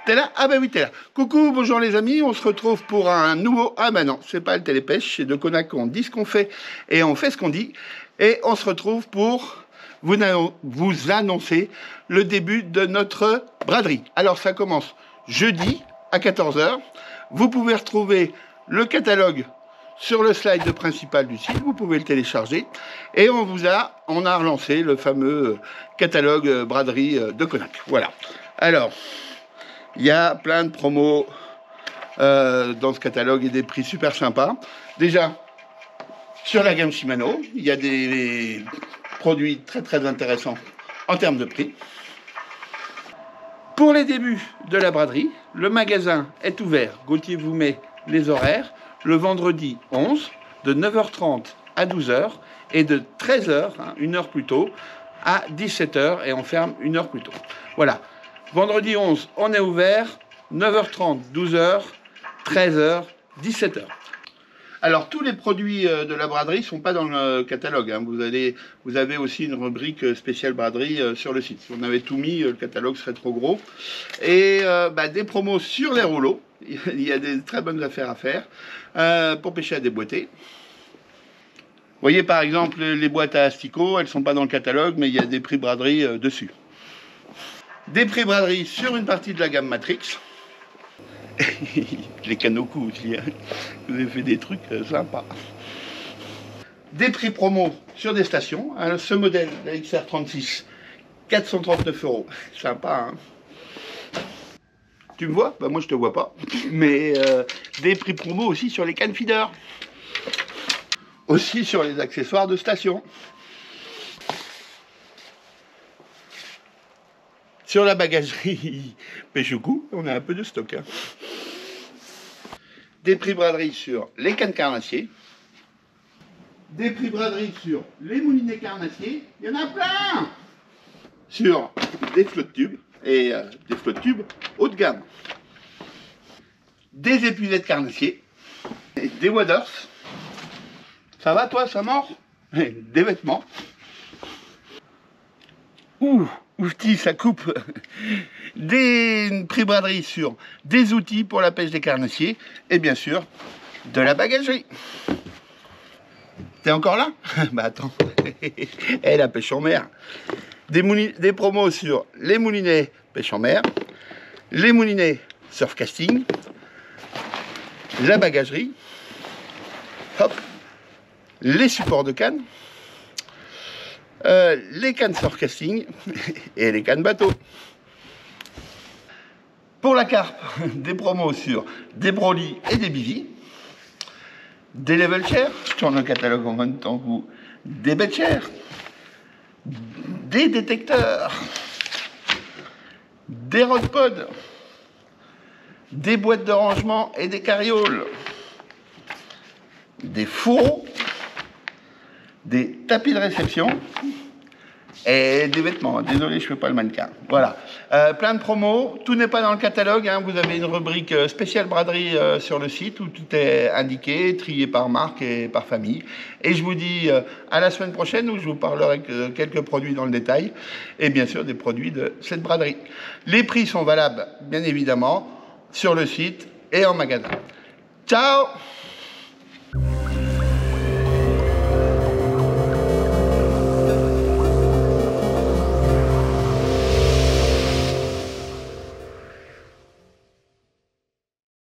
T'es là? Ah ben oui, t'es là. Coucou, bonjour les amis, on se retrouve pour un nouveau... Ah ben non, c'est pas le Télépêche, c'est de Conac, on dit ce qu'on fait et on fait ce qu'on dit. Et on se retrouve pour vous annoncer le début de notre braderie. Alors ça commence jeudi à 14 h. Vous pouvez retrouver le catalogue sur le slide principal du site, vous pouvez le télécharger. Et on a relancé le fameux catalogue braderie de Conac. Voilà. Alors... il y a plein de promos dans ce catalogue et des prix super sympas. Déjà, sur la gamme Shimano, il y a des produits très très intéressants en termes de prix. Pour les débuts de la braderie, le magasin est ouvert. Gauthier vous met les horaires. Le vendredi 11, de 9h30 à 12h et de 13h, une heure plus tôt, à 17h et on ferme une heure plus tôt. Voilà. Vendredi 11, on est ouvert, 9h30, 12h, 13h, 17h. Alors, tous les produits de la braderie ne sont pas dans le catalogue. Vous avez aussi une rubrique spéciale braderie sur le site. Si on avait tout mis, le catalogue serait trop gros. Et des promos sur les rouleaux. Il y a des très bonnes affaires à faire pour pêcher à déboîter. Vous voyez, par exemple, les boîtes à asticots, elles ne sont pas dans le catalogue, mais il y a des prix braderie dessus. Des prix braderie sur une partie de la gamme Matrix. Les Kanoku aussi, hein. Vous avez fait des trucs sympas. Des prix promo sur des stations. Hein. Ce modèle, la XR36, 439 €. Sympa, hein. Tu me vois? Bah, moi je te vois pas. Mais des prix promo aussi sur les cannes feeder. Aussi sur les accessoires de station. Sur la bagagerie pêche au cou, on a un peu de stock. Hein. Des prix braderie sur les cannes carnassiers. Des prix braderie sur les moulinets carnassiers. Il y en a plein. Sur des flottes tubes et des flottes tubes haut de gamme. Des épuisettes carnassiers. Des waders. Ça va toi, ça mord? Des vêtements. Outils, ça coupe. Des prix braderie sur des outils pour la pêche des carnassiers et bien sûr de la bagagerie. T'es encore là? Bah attends. Et la pêche en mer. Des promos sur les moulinets pêche en mer, les moulinets surf casting, la bagagerie, hop, les supports de canne. Les cannes surf casting et les cannes bateau. Pour la carpe, des promos sur des brolis et des bivis, des level chairs, je tourne le catalogue en même temps que vous, des bed chairs, des détecteurs, des rodpods, des boîtes de rangement et des carrioles, des fourreaux, des tapis de réception et des vêtements. Désolé, je ne fais pas le mannequin. Voilà. Plein de promos. Tout n'est pas dans le catalogue. Hein. Vous avez une rubrique spéciale braderie sur le site où tout est indiqué, trié par marque et par famille. Et je vous dis à la semaine prochaine où je vous parlerai de quelques produits dans le détail et bien sûr des produits de cette braderie. Les prix sont valables, bien évidemment, sur le site et en magasin. Ciao!